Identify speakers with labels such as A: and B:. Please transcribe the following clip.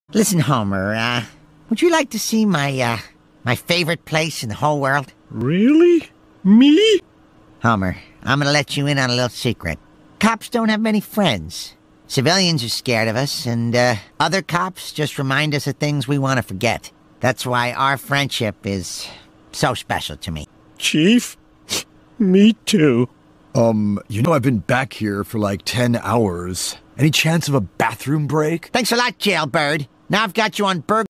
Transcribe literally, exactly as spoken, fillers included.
A: Listen, Homer, uh, would you like to see my, uh, my favorite place in the whole world?
B: Really? Me?
A: Homer, I'm gonna let you in on a little secret. Cops don't have many friends. Civilians are scared of us, and, uh, other cops just remind us of things we want to forget. That's why our friendship is so special to me.
B: Chief? Me too.
C: Um, you know I've been back here for like ten hours. Any chance of a bathroom break?
A: Thanks a lot, jailbird. Now I've got you on burger.